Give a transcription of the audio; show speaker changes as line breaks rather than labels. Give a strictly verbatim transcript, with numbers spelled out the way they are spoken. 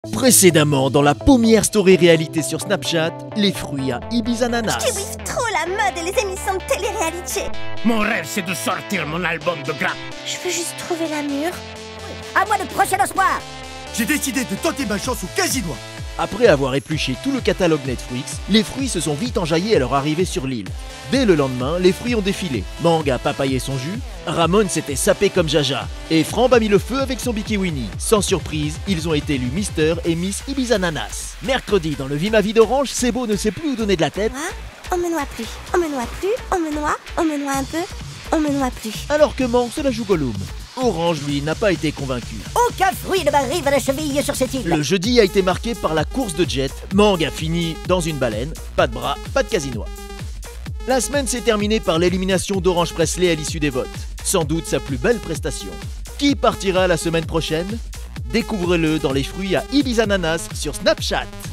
Précédemment, dans la paumière story réalité sur Snapchat, les fruits à Ibiza Ananas.
Je kiffe trop la mode et les émissions de télé-réalité.
Mon rêve, c'est de sortir mon album de grappe.
Je veux juste trouver la mûre.
À moi le prochain espoir.
J'ai décidé de tenter ma chance au casino.
Après avoir épluché tout le catalogue Netflix, les fruits se sont vite enjaillés à leur arrivée sur l'île. Dès le lendemain, les fruits ont défilé. Manga papaye son jus, Ramon s'était sapé comme Jaja, et Frambe a mis le feu avec son bikini. Sans surprise, ils ont été élus Mister et Miss Ibiza Ananas. Mercredi, dans le Vie ma vie d'Orange, Sebo ne sait plus où donner de la tête.
Hein? On me noie plus, on me noie plus, on me noie, on me noie un peu, on me noie plus.
Alors que Mang se la joue Gollum. Orange, lui, n'a pas été convaincu.
Aucun fruit ne m'arrive à la cheville sur cette île.
Le jeudi a été marqué par la course de jet. Mang a fini dans une baleine. Pas de bras, pas de casinois. La semaine s'est terminée par l'élimination d'Orange Presley à l'issue des votes. Sans doute sa plus belle prestation. Qui partira la semaine prochaine? Découvrez-le dans les fruits à Ibiza Ananas sur Snapchat.